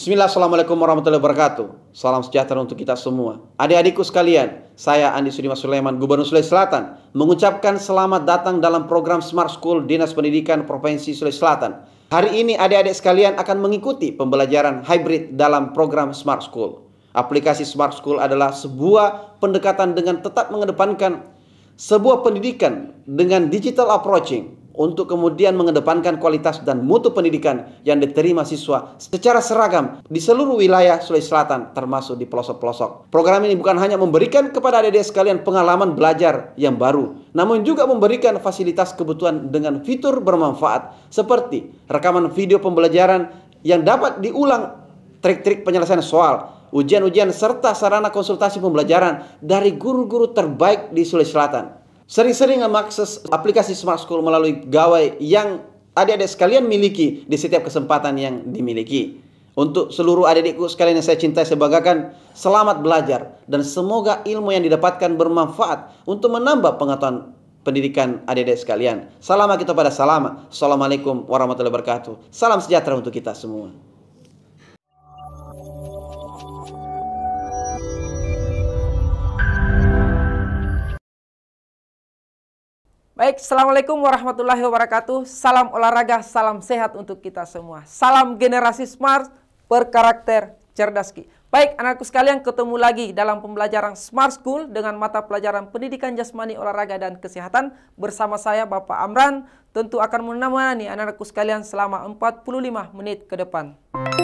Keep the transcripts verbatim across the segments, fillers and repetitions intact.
Bismillah, Assalamualaikum warahmatullahi wabarakatuh. Salam sejahtera untuk kita semua. Adik-adikku sekalian, saya Andi Sudimas Sulaiman, Gubernur Sulawesi Selatan, mengucapkan selamat datang dalam program Smart School Dinas Pendidikan Provinsi Sulawesi Selatan. Hari ini adik-adik sekalian akan mengikuti pembelajaran hybrid dalam program Smart School. Aplikasi Smart School adalah sebuah pendekatan dengan tetap mengedepankan sebuah pendidikan dengan digital approaching, untuk kemudian mengedepankan kualitas dan mutu pendidikan yang diterima siswa secara seragam di seluruh wilayah Sulawesi Selatan, termasuk di pelosok-pelosok. Program ini bukan hanya memberikan kepada adik-adik sekalian pengalaman belajar yang baru, namun juga memberikan fasilitas kebutuhan dengan fitur bermanfaat seperti rekaman video pembelajaran yang dapat diulang, trik-trik penyelesaian soal, ujian-ujian, serta sarana konsultasi pembelajaran dari guru-guru terbaik di Sulawesi Selatan. Sering-sering mengakses aplikasi Smart School melalui gawai yang adik-adik sekalian miliki di setiap kesempatan yang dimiliki. Untuk seluruh adik-adikku sekalian yang saya cintai, saya banggakan, selamat belajar dan semoga ilmu yang didapatkan bermanfaat untuk menambah pengetahuan pendidikan adik-adik sekalian. Salam kita pada salam. Assalamualaikum warahmatullahi wabarakatuh. Salam sejahtera untuk kita semua. Baik, Assalamualaikum warahmatullahi wabarakatuh. Salam olahraga, salam sehat untuk kita semua. Salam generasi smart, berkarakter cerdas. Baik, anakku sekalian, ketemu lagi dalam pembelajaran Smart School dengan mata pelajaran pendidikan jasmani, olahraga, dan kesehatan. Bersama saya, Bapak Amran, tentu akan menemani anak-anakku sekalian selama empat puluh lima menit ke depan.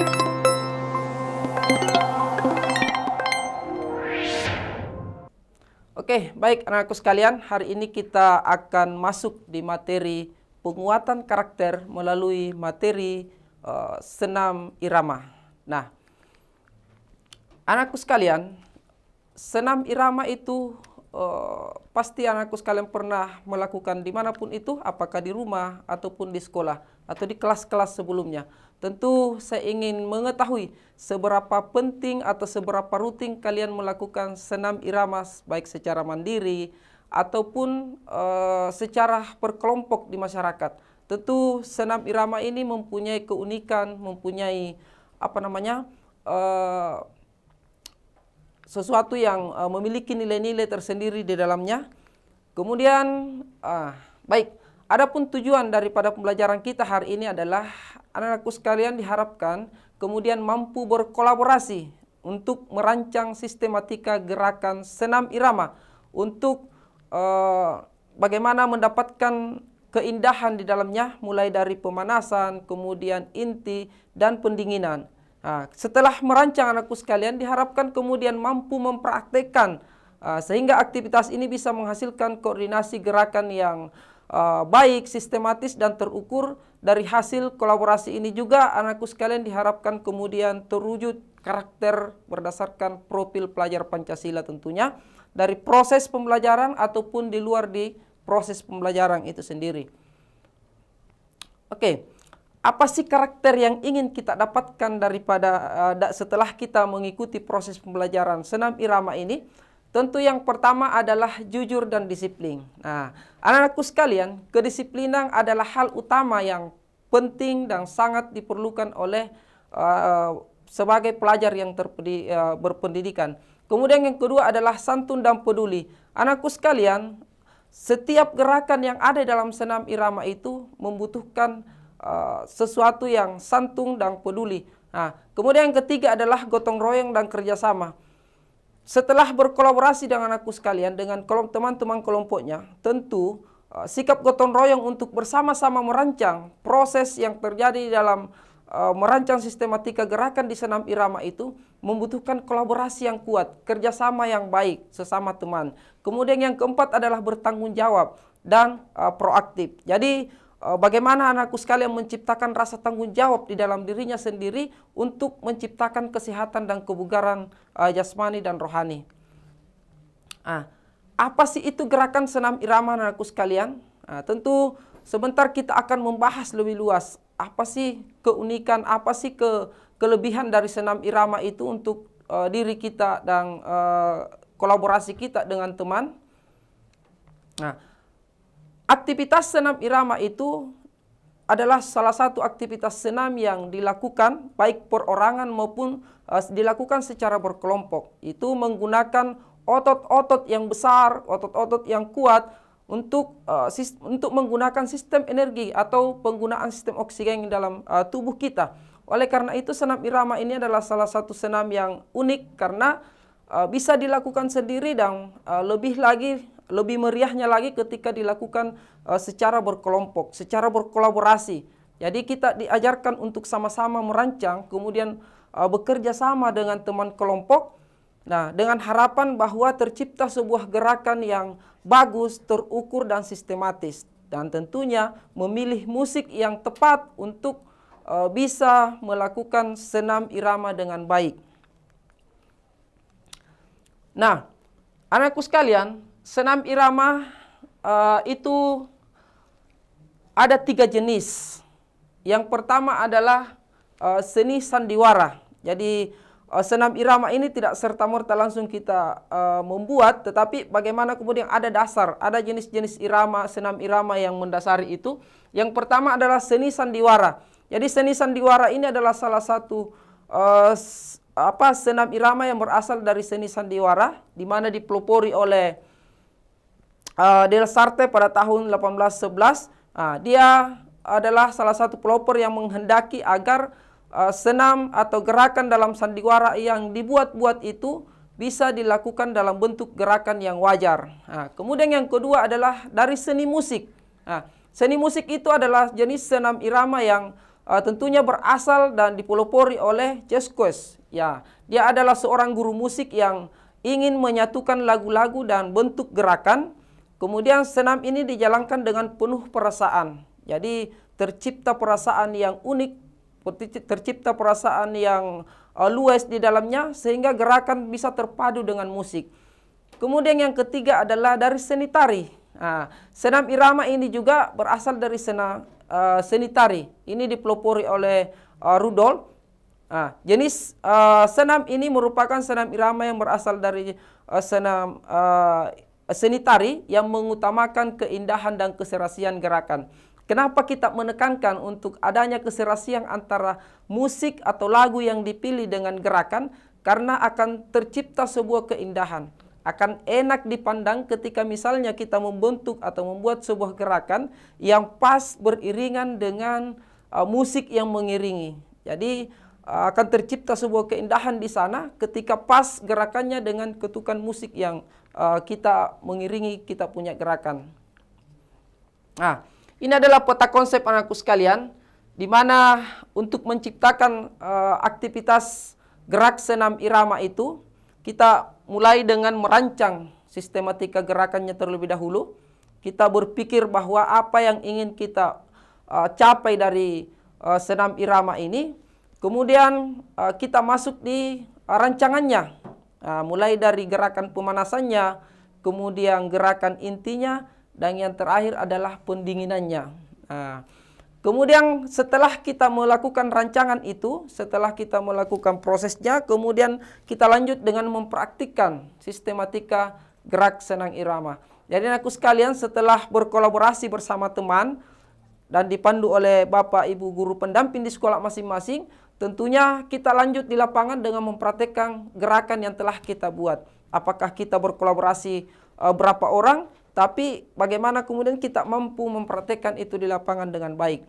Oke, baik anak-anakku sekalian, hari ini kita akan masuk di materi penguatan karakter melalui materi uh, senam irama. Nah, anakku sekalian, senam irama itu uh, pasti anakku sekalian pernah melakukan dimanapun itu, apakah di rumah ataupun di sekolah atau di kelas-kelas sebelumnya. Tentu saya ingin mengetahui seberapa penting atau seberapa rutin kalian melakukan senam irama baik secara mandiri ataupun uh, secara berkelompok di masyarakat. Tentu senam irama ini mempunyai keunikan, mempunyai apa namanya uh, sesuatu yang uh, memiliki nilai-nilai tersendiri di dalamnya. Kemudian uh, baik, adapun tujuan daripada pembelajaran kita hari ini adalah anak-anakku sekalian diharapkan kemudian mampu berkolaborasi untuk merancang sistematika gerakan senam irama untuk uh, bagaimana mendapatkan keindahan di dalamnya, mulai dari pemanasan, kemudian inti, dan pendinginan. Nah, setelah merancang anakku sekalian diharapkan kemudian mampu mempraktekkan uh, sehingga aktivitas ini bisa menghasilkan koordinasi gerakan yang Uh, baik, sistematis, dan terukur. Dari hasil kolaborasi ini juga anakku sekalian diharapkan kemudian terwujud karakter berdasarkan profil pelajar Pancasila tentunya, dari proses pembelajaran ataupun di luar di proses pembelajaran itu sendiri. Oke, apa sih karakter yang ingin kita dapatkan daripada uh, setelah kita mengikuti proses pembelajaran senam irama ini? Tentu yang pertama adalah jujur dan disiplin. Nah, anak-anakku sekalian, kedisiplinan adalah hal utama yang penting dan sangat diperlukan oleh uh, sebagai pelajar yang terpedi, uh, berpendidikan. Kemudian yang kedua adalah santun dan peduli. Anakku sekalian, setiap gerakan yang ada dalam senam irama itu membutuhkan uh, sesuatu yang santun dan peduli. Nah, kemudian yang ketiga adalah gotong royong dan kerjasama. Setelah berkolaborasi dengan anakku sekalian, dengan teman-teman kelompoknya, tentu uh, sikap gotong royong untuk bersama-sama merancang proses yang terjadi dalam uh, merancang sistematika gerakan di senam irama itu membutuhkan kolaborasi yang kuat, kerjasama yang baik sesama teman. Kemudian yang keempat adalah bertanggung jawab dan uh, proaktif. Jadi bagaimana anakku sekalian menciptakan rasa tanggung jawab di dalam dirinya sendiri untuk menciptakan kesehatan dan kebugaran uh, jasmani dan rohani. Nah, apa sih itu gerakan senam irama anakku sekalian? Nah, tentu sebentar kita akan membahas lebih luas. Apa sih keunikan, apa sih ke, kelebihan dari senam irama itu untuk uh, diri kita dan uh, kolaborasi kita dengan teman. Nah, aktivitas senam irama itu adalah salah satu aktivitas senam yang dilakukan baik perorangan maupun uh, dilakukan secara berkelompok. Itu menggunakan otot-otot yang besar, otot-otot yang kuat untuk uh, untuk menggunakan sistem energi atau penggunaan sistem oksigen dalam uh, tubuh kita. Oleh karena itu senam irama ini adalah salah satu senam yang unik karena uh, bisa dilakukan sendiri dan uh, lebih lagi lebih meriahnya lagi ketika dilakukan uh, secara berkelompok, secara berkolaborasi. Jadi kita diajarkan untuk sama-sama merancang, kemudian uh, bekerja sama dengan teman kelompok. Nah, dengan harapan bahwa tercipta sebuah gerakan yang bagus, terukur dan sistematis. Dan tentunya memilih musik yang tepat untuk uh, bisa melakukan senam irama dengan baik. Nah, anakku sekalian, senam irama uh, itu ada tiga jenis. Yang pertama adalah uh, seni sandiwara. Jadi uh, senam irama ini tidak serta-merta langsung kita uh, membuat, tetapi bagaimana kemudian ada dasar, ada jenis-jenis irama, senam irama yang mendasari itu. Yang pertama adalah seni sandiwara. Jadi seni sandiwara ini adalah salah satu uh, apa senam irama yang berasal dari seni sandiwara, di mana dipelopori oleh Uh, Del Sarte pada tahun delapan belas sebelas. uh, Dia adalah salah satu pelopor yang menghendaki agar uh, senam atau gerakan dalam sandiwara yang dibuat-buat itu bisa dilakukan dalam bentuk gerakan yang wajar. Nah, kemudian yang kedua adalah dari seni musik. Nah, seni musik itu adalah jenis senam irama yang uh, tentunya berasal dan dipelopori oleh Jazzquez. Ya, dia adalah seorang guru musik yang ingin menyatukan lagu-lagu dan bentuk gerakan. Kemudian senam ini dijalankan dengan penuh perasaan. Jadi tercipta perasaan yang unik, tercipta perasaan yang uh, luas di dalamnya sehingga gerakan bisa terpadu dengan musik. Kemudian yang ketiga adalah dari seni tari. Nah, senam irama ini juga berasal dari sena, uh, seni tari. Ini dipelopori oleh uh, Rudolf. Nah, jenis uh, senam ini merupakan senam irama yang berasal dari uh, senam uh, seni tari yang mengutamakan keindahan dan keserasian gerakan. Kenapa kita menekankan untuk adanya keserasian antara musik atau lagu yang dipilih dengan gerakan? Karena akan tercipta sebuah keindahan. Akan enak dipandang ketika misalnya kita membentuk atau membuat sebuah gerakan yang pas beriringan dengan uh, musik yang mengiringi. Jadi uh, akan tercipta sebuah keindahan di sana ketika pas gerakannya dengan ketukan musik yang Uh, kita mengiringi kita punya gerakan. Nah, ini adalah peta konsep anakku sekalian, di mana untuk menciptakan uh, aktivitas gerak senam irama itu, kita mulai dengan merancang sistematika gerakannya terlebih dahulu. Kita berpikir bahwa apa yang ingin kita uh, capai dari uh, senam irama ini, kemudian uh, kita masuk di uh, rancangannya. Nah, mulai dari gerakan pemanasannya, kemudian gerakan intinya, dan yang terakhir adalah pendinginannya. Nah, kemudian setelah kita melakukan rancangan itu, setelah kita melakukan prosesnya, kemudian kita lanjut dengan mempraktikkan sistematika gerak senam irama. Jadi aku sekalian, setelah berkolaborasi bersama teman dan dipandu oleh Bapak Ibu guru pendamping di sekolah masing-masing, tentunya kita lanjut di lapangan dengan mempraktekkan gerakan yang telah kita buat. Apakah kita berkolaborasi uh, berapa orang, tapi bagaimana kemudian kita mampu mempraktekkan itu di lapangan dengan baik.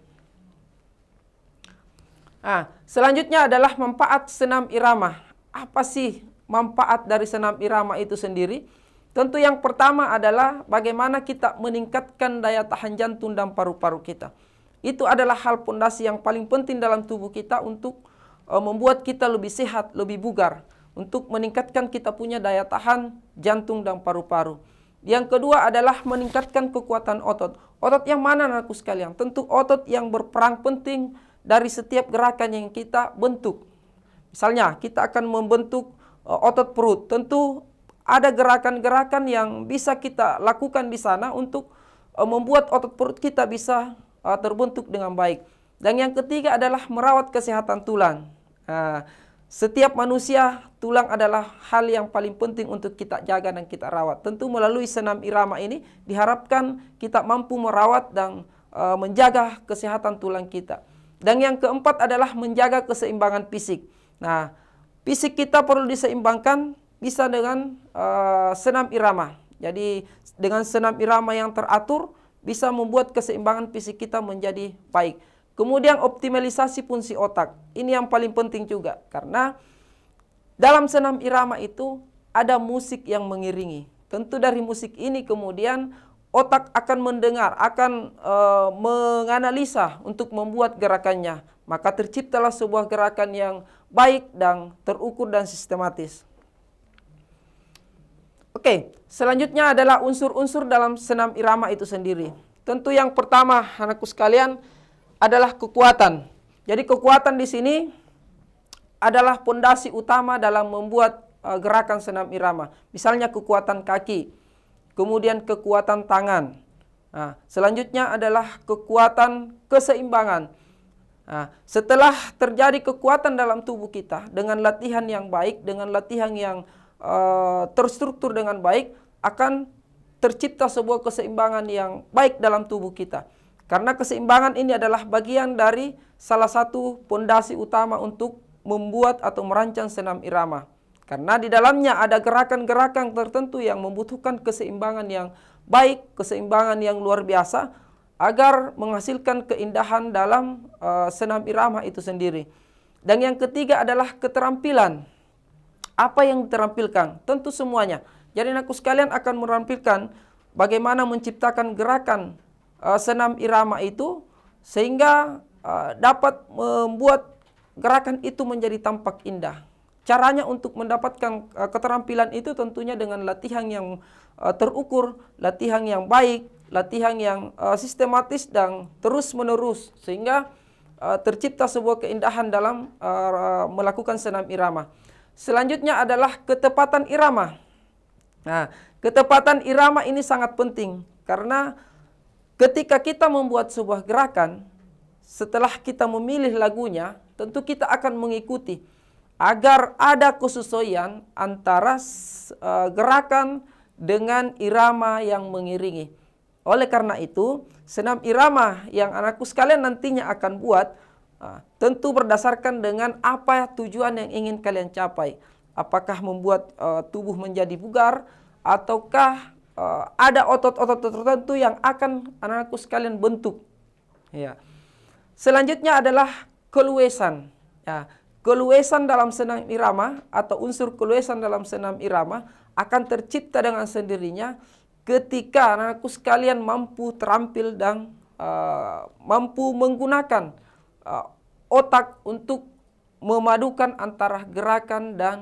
Nah, selanjutnya adalah manfaat senam irama. Apa sih manfaat dari senam irama itu sendiri? Tentu yang pertama adalah bagaimana kita meningkatkan daya tahan jantung dan paru-paru kita. Itu adalah hal pondasi yang paling penting dalam tubuh kita untuk uh, membuat kita lebih sehat, lebih bugar. Untuk meningkatkan kita punya daya tahan jantung dan paru-paru. Yang kedua adalah meningkatkan kekuatan otot. Otot yang mana anakku sekalian? Tentu otot yang berperan penting dari setiap gerakan yang kita bentuk. Misalnya kita akan membentuk uh, otot perut. Tentu ada gerakan-gerakan yang bisa kita lakukan di sana untuk uh, membuat otot perut kita bisa Uh, terbentuk dengan baik. Dan yang ketiga adalah merawat kesehatan tulang. Uh, setiap manusia, tulang adalah hal yang paling penting untuk kita jaga dan kita rawat. Tentu melalui senam irama ini diharapkan kita mampu merawat dan uh, menjaga kesehatan tulang kita. Dan yang keempat adalah menjaga keseimbangan fisik. Nah, fisik kita perlu diseimbangkan bisa dengan uh, senam irama. Jadi dengan senam irama yang teratur bisa membuat keseimbangan fisik kita menjadi baik. Kemudian optimalisasi fungsi otak. Ini yang paling penting juga. Karena dalam senam irama itu ada musik yang mengiringi. Tentu dari musik ini kemudian otak akan mendengar, akan e, menganalisa untuk membuat gerakannya. Maka terciptalah sebuah gerakan yang baik dan terukur dan sistematis. Oke, selanjutnya adalah unsur-unsur dalam senam irama itu sendiri. Tentu yang pertama, anakku sekalian, adalah kekuatan. Jadi kekuatan di sini adalah pondasi utama dalam membuat uh, gerakan senam irama. Misalnya kekuatan kaki, kemudian kekuatan tangan. Nah, selanjutnya adalah kekuatan keseimbangan. Nah, setelah terjadi kekuatan dalam tubuh kita dengan latihan yang baik, dengan latihan yang uh, terstruktur dengan baik, akan tercipta sebuah keseimbangan yang baik dalam tubuh kita. Karena keseimbangan ini adalah bagian dari salah satu pondasi utama untuk membuat atau merancang senam irama. Karena di dalamnya ada gerakan-gerakan tertentu yang membutuhkan keseimbangan yang baik, keseimbangan yang luar biasa, agar menghasilkan keindahan dalam uh, senam irama itu sendiri. Dan yang ketiga adalah keterampilan. Apa yang diterampilkan? Tentu semuanya. Jadi anakku sekalian akan merampilkan bagaimana menciptakan gerakan Uh, senam irama itu sehingga uh, dapat membuat gerakan itu menjadi tampak indah. Caranya untuk mendapatkan uh, keterampilan itu tentunya dengan latihan yang uh, terukur, latihan yang baik, latihan yang uh, sistematis dan terus menerus sehingga uh, tercipta sebuah keindahan dalam uh, melakukan senam irama. Selanjutnya adalah ketepatan irama. Nah, ketepatan irama ini sangat penting karena ketika kita membuat sebuah gerakan, setelah kita memilih lagunya, tentu kita akan mengikuti agar ada kesesuaian antara uh, gerakan dengan irama yang mengiringi. Oleh karena itu, senam irama yang anakku sekalian nantinya akan buat, uh, tentu berdasarkan dengan apa tujuan yang ingin kalian capai. Apakah membuat uh, tubuh menjadi bugar, ataukah Uh, ada otot-otot tertentu yang akan anak-anakku sekalian bentuk. Ya. Selanjutnya adalah keluasan. Ya. Keluasan dalam senam irama atau unsur keluasan dalam senam irama akan tercipta dengan sendirinya ketika anak-anakku sekalian mampu terampil dan uh, mampu menggunakan uh, otak untuk memadukan antara gerakan dan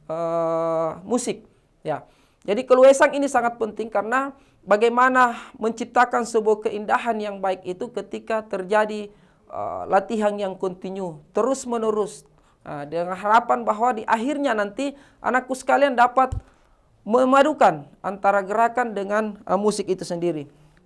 uh, musik. Ya. Jadi keluasan ini sangat penting karena bagaimana menciptakan sebuah keindahan yang baik itu ketika terjadi uh, latihan yang kontinu, terus menerus. Nah, dengan harapan bahwa di akhirnya nanti anakku sekalian dapat memadukan antara gerakan dengan uh, musik itu sendiri.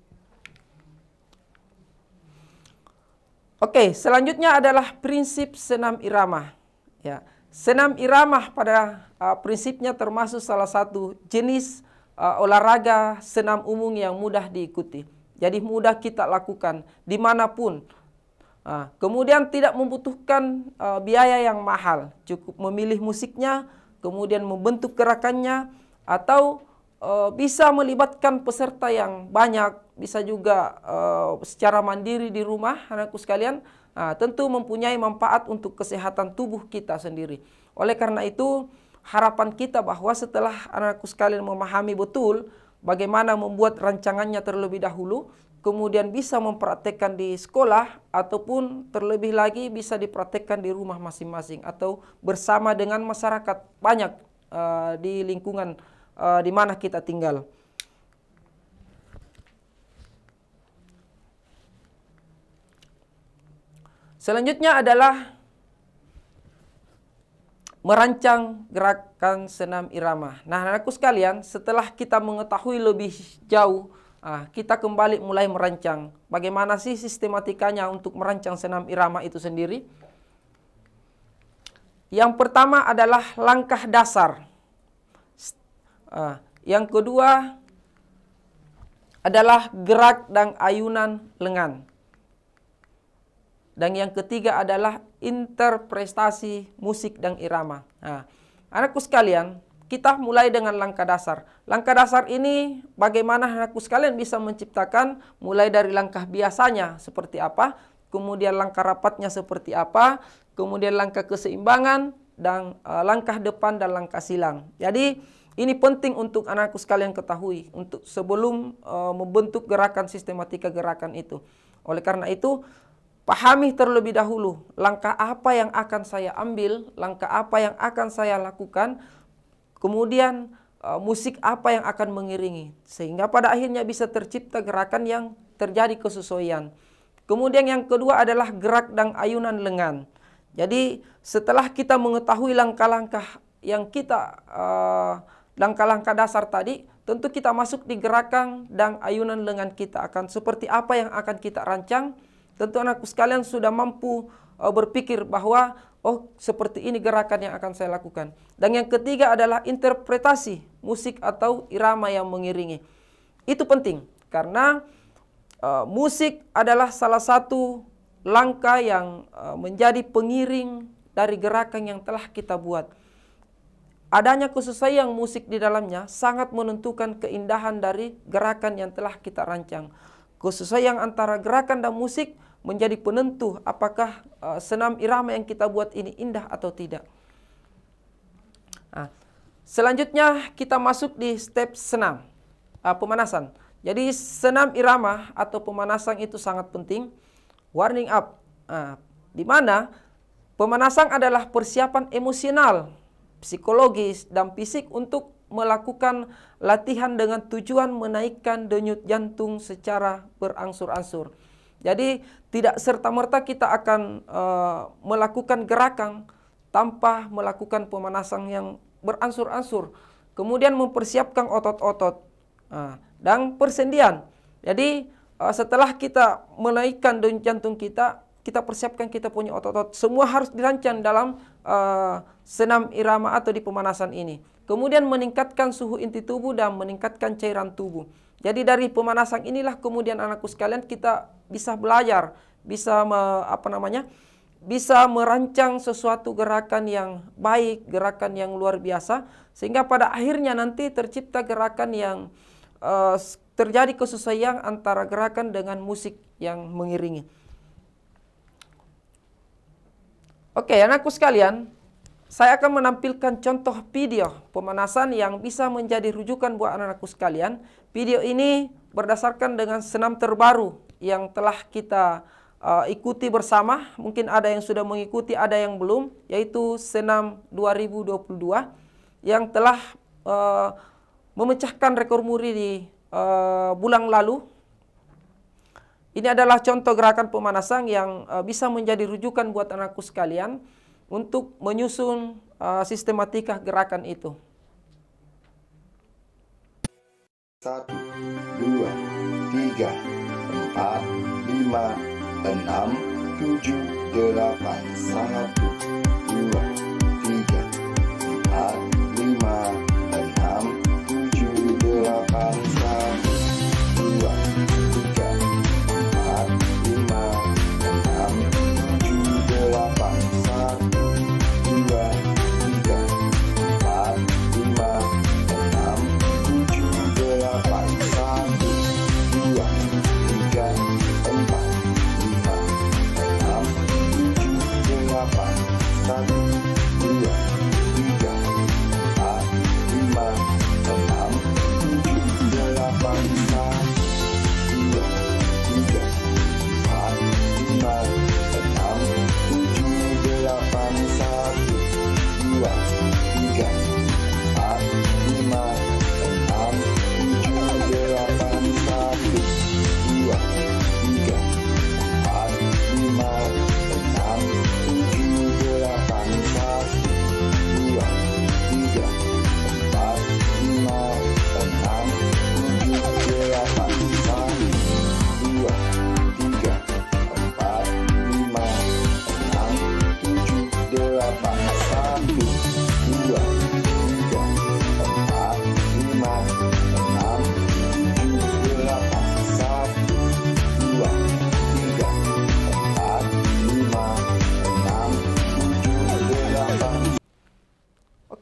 Oke, selanjutnya adalah prinsip senam irama. Ya. Senam irama pada uh, prinsipnya termasuk salah satu jenis uh, olahraga senam umum yang mudah diikuti. Jadi mudah kita lakukan dimanapun. Uh, kemudian tidak membutuhkan uh, biaya yang mahal. Cukup memilih musiknya, kemudian membentuk gerakannya, atau uh, bisa melibatkan peserta yang banyak. Bisa juga uh, secara mandiri di rumah, anakku sekalian. Nah, tentu mempunyai manfaat untuk kesehatan tubuh kita sendiri. Oleh karena itu, harapan kita bahwa setelah anakku sekalian memahami betul bagaimana membuat rancangannya terlebih dahulu, kemudian bisa mempraktekkan di sekolah, ataupun terlebih lagi bisa dipraktekkan di rumah masing-masing, atau bersama dengan masyarakat banyak uh, di lingkungan uh, di mana kita tinggal. Selanjutnya adalah merancang gerakan senam irama. Nah, anakku sekalian, setelah kita mengetahui lebih jauh, ah, kita kembali mulai merancang. Bagaimana sih sistematikanya untuk merancang senam irama itu sendiri? Yang pertama adalah langkah dasar. Ah, yang kedua adalah gerak dan ayunan lengan. Dan yang ketiga adalah interpretasi musik dan irama. Nah, anakku sekalian, kita mulai dengan langkah dasar. Langkah dasar ini bagaimana anakku sekalian bisa menciptakan mulai dari langkah biasanya seperti apa, kemudian langkah rapatnya seperti apa, kemudian langkah keseimbangan, dan uh, langkah depan dan langkah silang. Jadi ini penting untuk anakku sekalian ketahui untuk sebelum uh, membentuk gerakan sistematika gerakan itu. Oleh karena itu, pahami terlebih dahulu langkah apa yang akan saya ambil, langkah apa yang akan saya lakukan, kemudian uh, musik apa yang akan mengiringi. Sehingga pada akhirnya bisa tercipta gerakan yang terjadi kesesuaian. Kemudian yang kedua adalah gerak dan ayunan lengan. Jadi setelah kita mengetahui langkah-langkah yang kita, langkah-langkah uh, dasar tadi, tentu kita masuk di gerakan dan ayunan lengan kita akan seperti apa yang akan kita rancang. Tentu anakku sekalian sudah mampu uh, berpikir bahwa oh seperti ini gerakan yang akan saya lakukan. Dan yang ketiga adalah interpretasi musik atau irama yang mengiringi. Itu penting karena uh, musik adalah salah satu langkah yang uh, menjadi pengiring dari gerakan yang telah kita buat. Adanya kesesuaian musik di dalamnya sangat menentukan keindahan dari gerakan yang telah kita rancang. Kesesuaian antara gerakan dan musik menjadi penentu apakah uh, senam irama yang kita buat ini indah atau tidak. Nah, selanjutnya kita masuk di step senam, uh, pemanasan. Jadi senam irama atau pemanasan itu sangat penting. Warming up, nah, di mana pemanasan adalah persiapan emosional, psikologis, dan fisik untuk melakukan latihan dengan tujuan menaikkan denyut jantung secara berangsur-angsur. Jadi tidak serta-merta kita akan uh, melakukan gerakan tanpa melakukan pemanasan yang berangsur-angsur. Kemudian mempersiapkan otot-otot uh, dan persendian. Jadi Uh, setelah kita menaikkan denyut jantung kita, kita persiapkan kita punya otot-otot. Semua harus dirancang dalam uh, senam irama atau di pemanasan ini. Kemudian meningkatkan suhu inti tubuh dan meningkatkan cairan tubuh. Jadi dari pemanasan inilah kemudian anakku sekalian kita bisa belajar, bisa me, apa namanya, bisa merancang sesuatu gerakan yang baik, gerakan yang luar biasa, sehingga pada akhirnya nanti tercipta gerakan yang uh, terjadi kesesuaian antara gerakan dengan musik yang mengiringi. Oke, anakku sekalian, saya akan menampilkan contoh video pemanasan yang bisa menjadi rujukan buat anak-anakku sekalian. Video ini berdasarkan dengan senam terbaru yang telah kita uh, ikuti bersama. Mungkin ada yang sudah mengikuti, ada yang belum, yaitu senam dua ribu dua puluh dua yang telah uh, memecahkan rekor muri di Uh, bulan lalu. Ini adalah contoh gerakan pemanasan yang uh, bisa menjadi rujukan buat anakku sekalian untuk menyusun uh, sistematika gerakan itu. Satu, dua, tiga, empat, lima, enam, tujuh, delapan, satu, dua, tiga, empat, lima, enam, tujuh, delapan, satu, dua, tiga, empat, lima, enam, tujuh, delapan, satu, dua, tiga, empat, lima, enam, tujuh, delapan, satu, dua, tiga, empat, lima, enam, tujuh, delapan,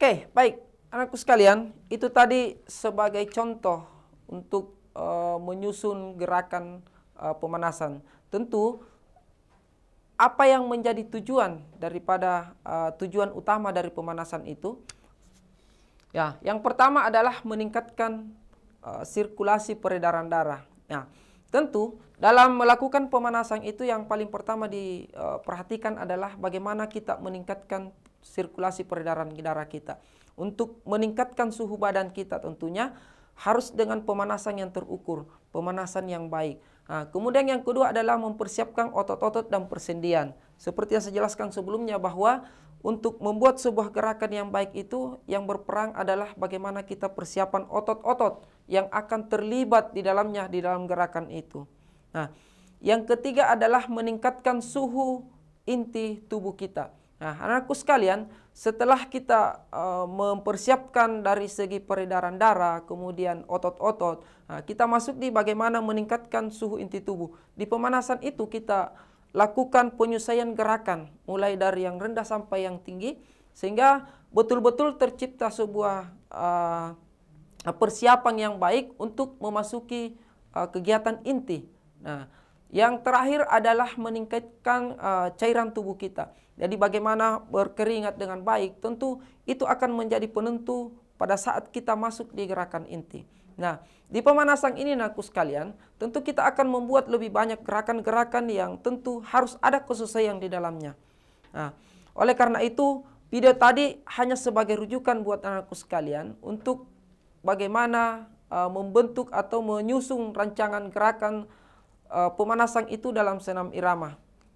Oke, baik. Anakku sekalian, itu tadi sebagai contoh untuk uh, menyusun gerakan uh, pemanasan. Tentu, apa yang menjadi tujuan daripada uh, tujuan utama dari pemanasan itu? Ya, yang pertama adalah meningkatkan uh, sirkulasi peredaran darah. Nah, tentu dalam melakukan pemanasan itu yang paling pertama diperhatikan adalah bagaimana kita meningkatkan sirkulasi peredaran darah kita. Untuk meningkatkan suhu badan kita tentunya harus dengan pemanasan yang terukur, pemanasan yang baik. Nah, kemudian yang kedua adalah mempersiapkan otot-otot dan persendian. Seperti yang saya jelaskan sebelumnya bahwa untuk membuat sebuah gerakan yang baik itu yang berperang adalah bagaimana kita persiapan otot-otot yang akan terlibat di dalamnya di dalam gerakan itu. Nah, yang ketiga adalah meningkatkan suhu inti tubuh kita. Nah, anakku sekalian, setelah kita uh, mempersiapkan dari segi peredaran darah, kemudian otot-otot, nah, kita masuk di bagaimana meningkatkan suhu inti tubuh. Di pemanasan itu kita lakukan penyesuaian gerakan, mulai dari yang rendah sampai yang tinggi, sehingga betul-betul tercipta sebuah uh, persiapan yang baik untuk memasuki uh, kegiatan inti. Nah, yang terakhir adalah meningkatkan uh, cairan tubuh kita. Jadi bagaimana berkeringat dengan baik, tentu itu akan menjadi penentu pada saat kita masuk di gerakan inti. Nah, di pemanasan ini anakku sekalian, tentu kita akan membuat lebih banyak gerakan-gerakan yang tentu harus ada kesesuaian di dalamnya. Nah, oleh karena itu, video tadi hanya sebagai rujukan buat anakku sekalian untuk bagaimana uh, membentuk atau menyusun rancangan gerakan uh, pemanasan itu dalam senam irama.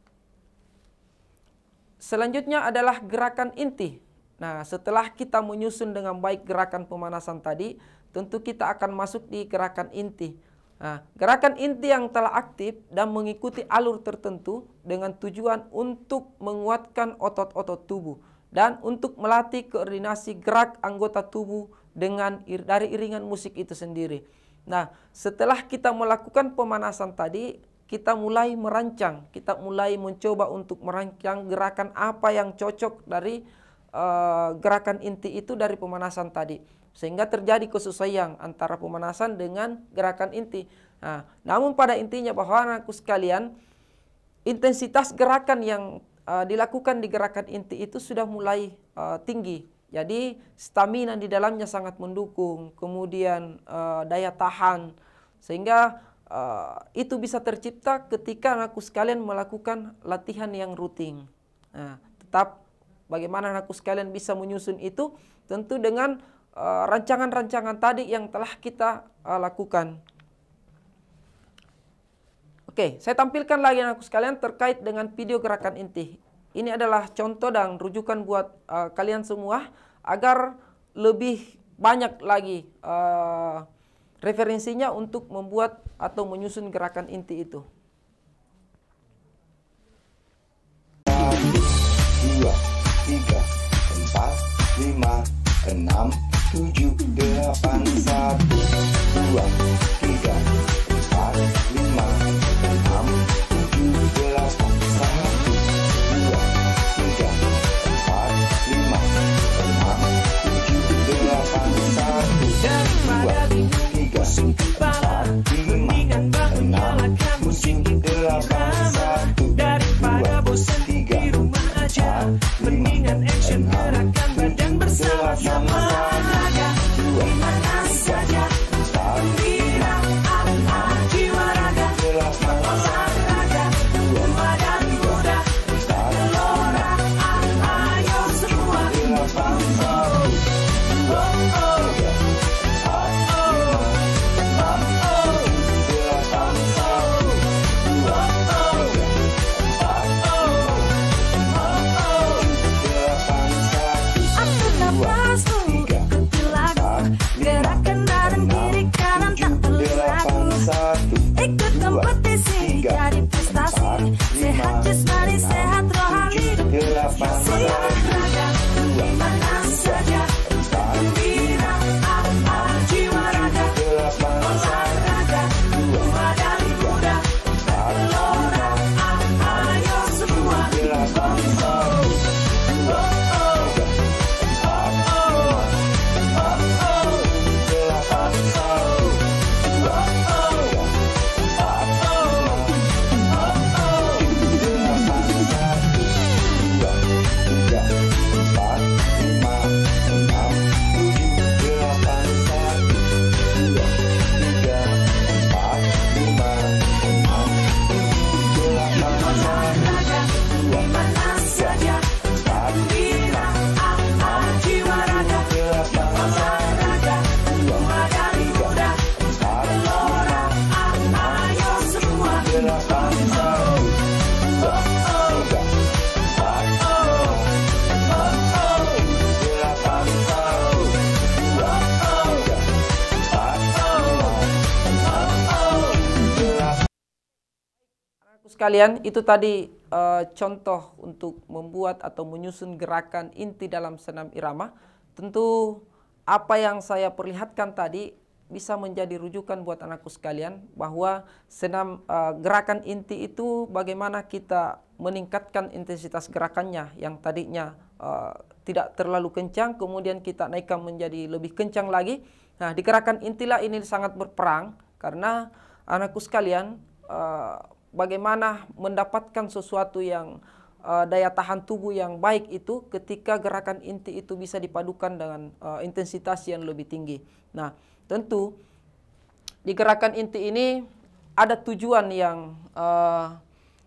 Selanjutnya adalah gerakan inti. Nah, setelah kita menyusun dengan baik gerakan pemanasan tadi, tentu kita akan masuk di gerakan inti. Nah, gerakan inti yang telah aktif dan mengikuti alur tertentu dengan tujuan untuk menguatkan otot-otot tubuh dan untuk melatih koordinasi gerak anggota tubuh dengan dari iringan musik itu sendiri. Nah, setelah kita melakukan pemanasan tadi, kita mulai merancang, kita mulai mencoba untuk merancang gerakan apa yang cocok dari uh, gerakan inti itu dari pemanasan tadi. Sehingga terjadi kesesuaian antara pemanasan dengan gerakan inti. Nah, namun pada intinya bahwa anakku sekalian, intensitas gerakan yang uh, dilakukan di gerakan inti itu sudah mulai uh, tinggi. Jadi stamina di dalamnya sangat mendukung, kemudian uh, daya tahan. Sehingga Uh, itu bisa tercipta ketika anakku sekalian melakukan latihan yang rutin. Nah, tetap bagaimana anakku sekalian bisa menyusun itu tentu dengan rancangan-rancangan uh, tadi yang telah kita uh, lakukan. Oke, saya tampilkan lagi anakku sekalian terkait dengan video gerakan inti. Ini adalah contoh dan rujukan buat uh, kalian semua agar lebih banyak lagi uh, referensinya untuk membuat atau menyusun gerakan inti itu. dua, tiga, empat, lima, enam, tujuh, delapan, satu, dua, tiga, empat, lima, enam, tujuh, delapan, satu, dua, tiga, empat, lima, enam, tujuh, delapan, satu, dua, tiga, empat, lima, enam, tujuh, delapan, satu, daripada bosan di rumah aja, mendingan action gerakan badan bersama-sama, di mana saja, gembira, ada jiwa raga, olahraga, tua dan muda, gelora, ayo semua, oh, oh, oh, oh, oh. sekalian, itu tadi uh, contoh untuk membuat atau menyusun gerakan inti dalam senam irama. Tentu apa yang saya perlihatkan tadi bisa menjadi rujukan buat anakku sekalian, bahwa senam uh, gerakan inti itu bagaimana kita meningkatkan intensitas gerakannya yang tadinya uh, tidak terlalu kencang, kemudian kita naikkan menjadi lebih kencang lagi. Nah, di gerakan intilah ini sangat berperang, karena anakku sekalian, uh, bagaimana mendapatkan sesuatu yang uh, daya tahan tubuh yang baik itu ketika gerakan inti itu bisa dipadukan dengan uh, intensitas yang lebih tinggi. Nah, tentu di gerakan inti ini ada tujuan yang uh,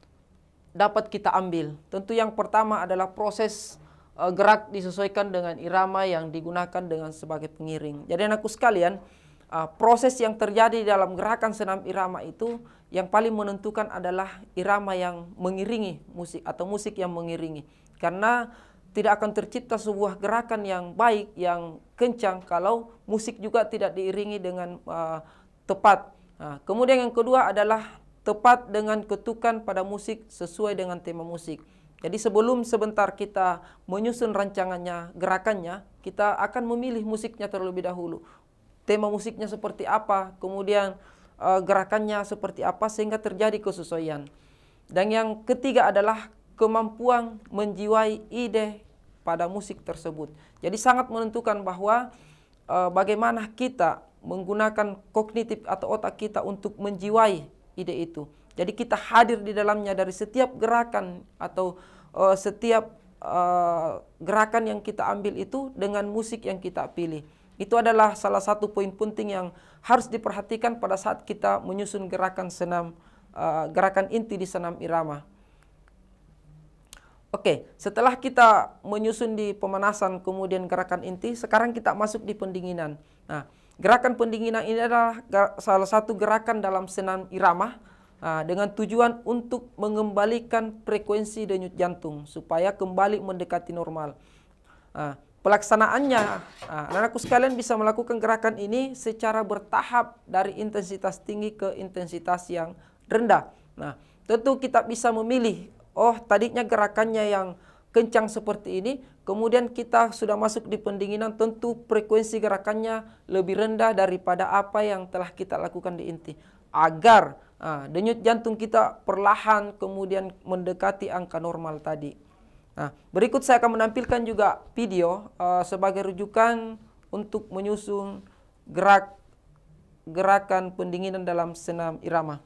dapat kita ambil. Tentu yang pertama adalah proses uh, gerak disesuaikan dengan irama yang digunakan dengan sebagai pengiring. Jadi anakku sekalian, Uh, proses yang terjadi dalam gerakan senam irama itu yang paling menentukan adalah irama yang mengiringi musik atau musik yang mengiringi. Karena tidak akan tercipta sebuah gerakan yang baik, yang kencang kalau musik juga tidak diiringi dengan uh, tepat. Nah, kemudian yang kedua adalah tepat dengan ketukan pada musik sesuai dengan tema musik. Jadi sebelum sebentar kita menyusun rancangannya, gerakannya, kita akan memilih musiknya terlebih dahulu. Tema musiknya seperti apa, kemudian uh, gerakannya seperti apa, sehingga terjadi kesesuaian. Dan yang ketiga adalah kemampuan menjiwai ide pada musik tersebut. Jadi sangat menentukan bahwa uh, bagaimana kita menggunakan kognitif atau otak kita untuk menjiwai ide itu. Jadi kita hadir di dalamnya dari setiap gerakan atau uh, setiap uh, gerakan yang kita ambil itu dengan musik yang kita pilih. Itu adalah salah satu poin penting yang harus diperhatikan pada saat kita menyusun gerakan senam, uh, gerakan inti di senam irama. Oke, setelah kita menyusun di pemanasan kemudian gerakan inti, sekarang kita masuk di pendinginan. Nah, gerakan pendinginan ini adalah salah satu gerakan dalam senam irama uh, dengan tujuan untuk mengembalikan frekuensi denyut jantung supaya kembali mendekati normal. Uh, Pelaksanaannya, nah, anak-anakku sekalian bisa melakukan gerakan ini secara bertahap dari intensitas tinggi ke intensitas yang rendah. Nah, tentu kita bisa memilih, oh tadinya gerakannya yang kencang seperti ini, kemudian kita sudah masuk di pendinginan, tentu frekuensi gerakannya lebih rendah daripada apa yang telah kita lakukan di inti. Agar nah, denyut jantung kita perlahan kemudian mendekati angka normal tadi. Nah, berikut saya akan menampilkan juga video uh, sebagai rujukan untuk menyusun gerak gerakan pendinginan dalam senam irama.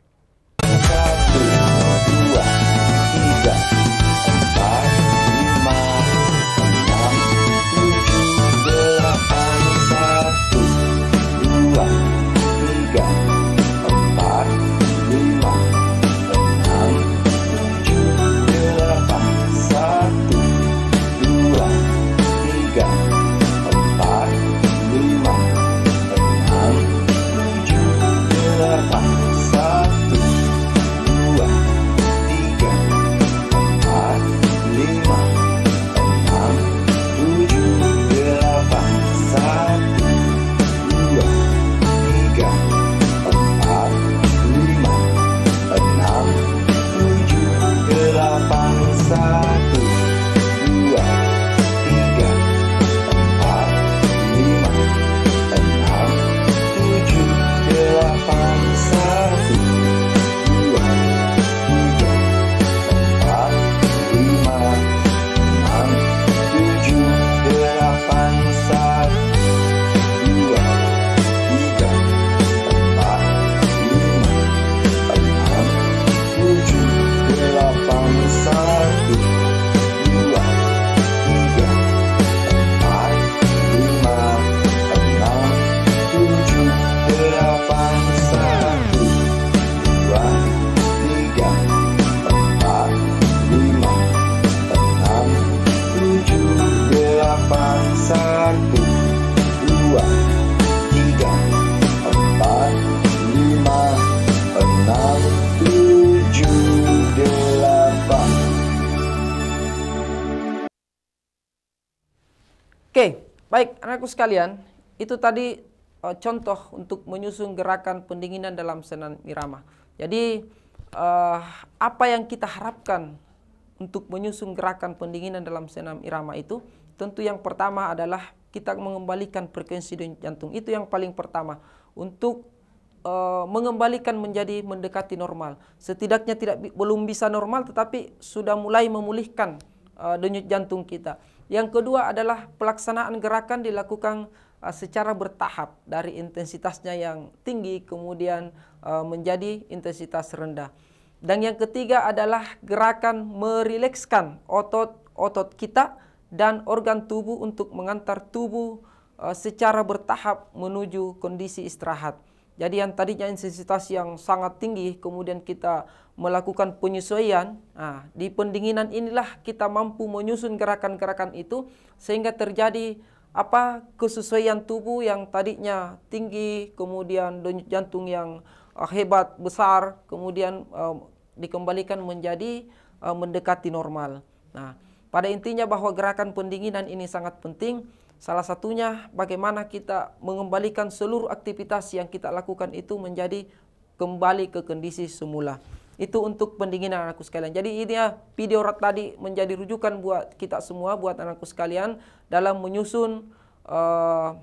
Satu, dua, tiga, empat, lima, enam, tujuh, delapan, satu, dua, tiga, empat, lima, enam, tujuh, delapan, satu, dua, tiga, empat, lima, enam, tujuh, delapan, satu, dua, tiga, empat, lima, enam, tujuh, delapan, satu, dua, tiga, empat, lima, enam, tujuh, delapan, satu, dua, tiga, empat, lima, enam, tujuh, delapan, satu, dua, tiga, empat, lima, enam, tujuh, delapan, satu, dua, tiga, empat, lima, enam, tujuh, delapan, satu, dua, tiga, empat, lima, enam, tujuh, delapan, satu, dua, tiga, empat, lima, enam, tujuh, delapan, satu, dua, tiga, empat, lima, enam, tujuh, delapan. Oke, baik anakku sekalian, itu tadi uh, contoh untuk menyusun gerakan pendinginan dalam senam irama. Jadi uh, apa yang kita harapkan untuk menyusun gerakan pendinginan dalam senam irama itu, tentu yang pertama adalah kita mengembalikan frekuensi denyut jantung. Itu yang paling pertama untuk uh, mengembalikan menjadi mendekati normal. Setidaknya tidak belum bisa normal, tetapi sudah mulai memulihkan uh, denyut jantung kita. Yang kedua adalah pelaksanaan gerakan dilakukan uh, secara bertahap dari intensitasnya yang tinggi kemudian uh, menjadi intensitas rendah. Dan yang ketiga adalah gerakan merilekskan otot-otot kita dan organ tubuh untuk mengantar tubuh uh, secara bertahap menuju kondisi istirahat. Jadi yang tadinya intensitas yang sangat tinggi kemudian kita melakukan penyesuaian. Nah, di pendinginan inilah kita mampu menyusun gerakan-gerakan itu sehingga terjadi apa kesesuaian tubuh yang tadinya tinggi, kemudian denyut jantung yang uh, hebat, besar, kemudian uh, dikembalikan menjadi uh, mendekati normal. Nah, pada intinya bahwa gerakan pendinginan ini sangat penting. Salah satunya bagaimana kita mengembalikan seluruh aktivitas yang kita lakukan itu menjadi kembali ke kondisi semula. Itu untuk pendinginan anakku sekalian. Jadi ini ya video tadi menjadi rujukan buat kita semua, buat anakku sekalian dalam menyusun uh,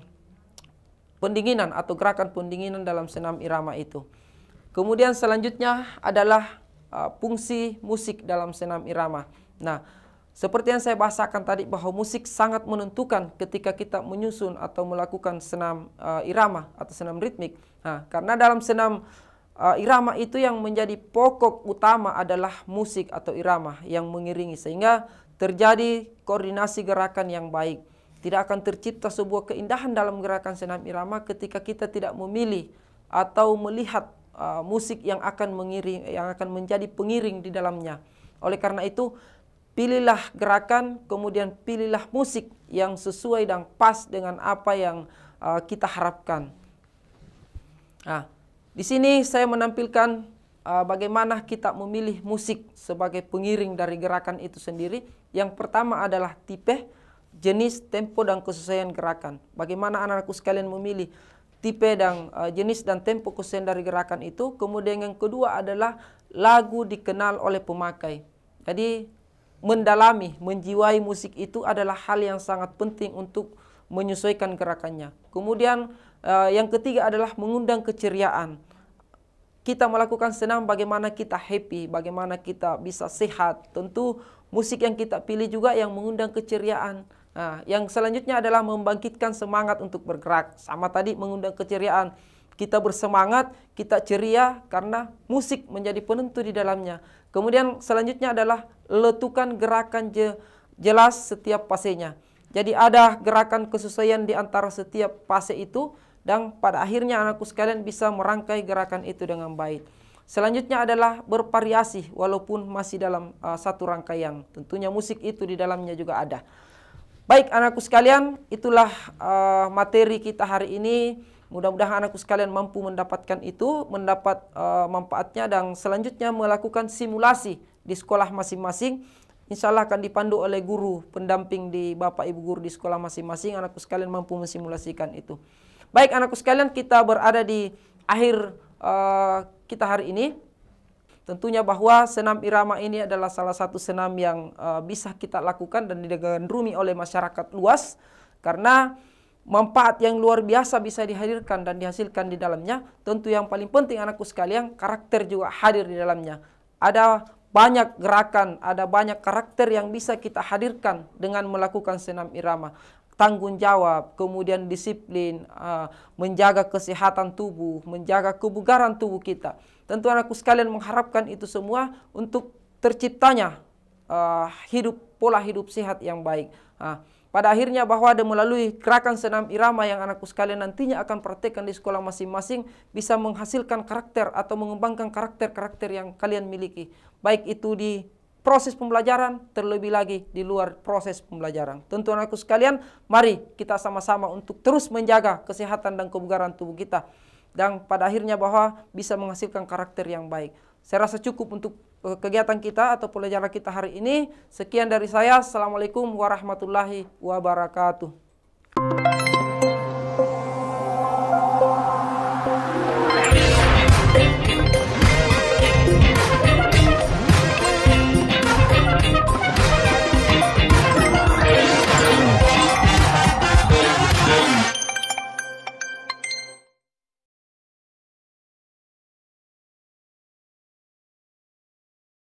pendinginan atau gerakan pendinginan dalam senam irama itu. Kemudian selanjutnya adalah Uh, fungsi musik dalam senam irama. Nah, seperti yang saya bahasakan tadi bahwa musik sangat menentukan ketika kita menyusun atau melakukan senam uh, irama atau senam ritmik. Nah, karena dalam senam uh, irama itu yang menjadi pokok utama adalah musik atau irama yang mengiringi sehingga terjadi koordinasi gerakan yang baik. Tidak akan tercipta sebuah keindahan dalam gerakan senam irama ketika kita tidak memilih atau melihat Uh, musik yang akan mengiring, yang akan menjadi pengiring di dalamnya. Oleh karena itu, pilihlah gerakan, kemudian pilihlah musik yang sesuai dan pas dengan apa yang uh, kita harapkan. Nah, di sini saya menampilkan uh, bagaimana kita memilih musik sebagai pengiring dari gerakan itu sendiri. Yang pertama adalah tipe, jenis, tempo, dan kesesuaian gerakan. Bagaimana anak-anakku sekalian memilih tipe dan uh, jenis dan tempo kesesuaian dari gerakan itu. Kemudian yang kedua adalah lagu dikenal oleh pemakai. Jadi mendalami, menjiwai musik itu adalah hal yang sangat penting untuk menyesuaikan gerakannya. Kemudian uh, yang ketiga adalah mengundang keceriaan. Kita melakukan senam bagaimana kita happy, bagaimana kita bisa sehat. Tentu musik yang kita pilih juga yang mengundang keceriaan. Nah, yang selanjutnya adalah membangkitkan semangat untuk bergerak. Sama tadi mengundang keceriaan. Kita bersemangat, kita ceria karena musik menjadi penentu di dalamnya. Kemudian selanjutnya adalah letukan gerakan je, jelas setiap fasenya. Jadi ada gerakan kesesuaian di antara setiap fase itu dan pada akhirnya anakku sekalian bisa merangkai gerakan itu dengan baik. Selanjutnya adalah bervariasi walaupun masih dalam uh, satu rangkaian. Tentunya musik itu di dalamnya juga ada. Baik anakku sekalian, itulah uh, materi kita hari ini. Mudah-mudahan anakku sekalian mampu mendapatkan itu, mendapat uh, manfaatnya dan selanjutnya melakukan simulasi di sekolah masing-masing. Insya Allah akan dipandu oleh guru pendamping di Bapak Ibu guru di sekolah masing-masing. Anakku sekalian mampu mensimulasikan itu. Baik anakku sekalian, kita berada di akhir uh, kita hari ini. Tentunya bahwa senam irama ini adalah salah satu senam yang uh, bisa kita lakukan dan digandrungi oleh masyarakat luas. Karena manfaat yang luar biasa bisa dihadirkan dan dihasilkan di dalamnya. Tentu yang paling penting anakku sekalian, karakter juga hadir di dalamnya. Ada banyak gerakan, ada banyak karakter yang bisa kita hadirkan dengan melakukan senam irama. Tanggung jawab, kemudian disiplin, uh, menjaga kesehatan tubuh, menjaga kebugaran tubuh kita. Tentu anakku sekalian mengharapkan itu semua untuk terciptanya uh, hidup pola hidup sehat yang baik. Uh, pada akhirnya bahwa ada melalui gerakan senam irama yang anakku sekalian nantinya akan praktekkan di sekolah masing-masing bisa menghasilkan karakter atau mengembangkan karakter-karakter yang kalian miliki. Baik itu di proses pembelajaran, terlebih lagi di luar proses pembelajaran. Tentu anakku sekalian, mari kita sama-sama untuk terus menjaga kesehatan dan kebugaran tubuh kita. Dan pada akhirnya bahwa bisa menghasilkan karakter yang baik. Saya rasa cukup untuk kegiatan kita atau pelajaran kita hari ini. Sekian dari saya. Assalamualaikum warahmatullahi wabarakatuh.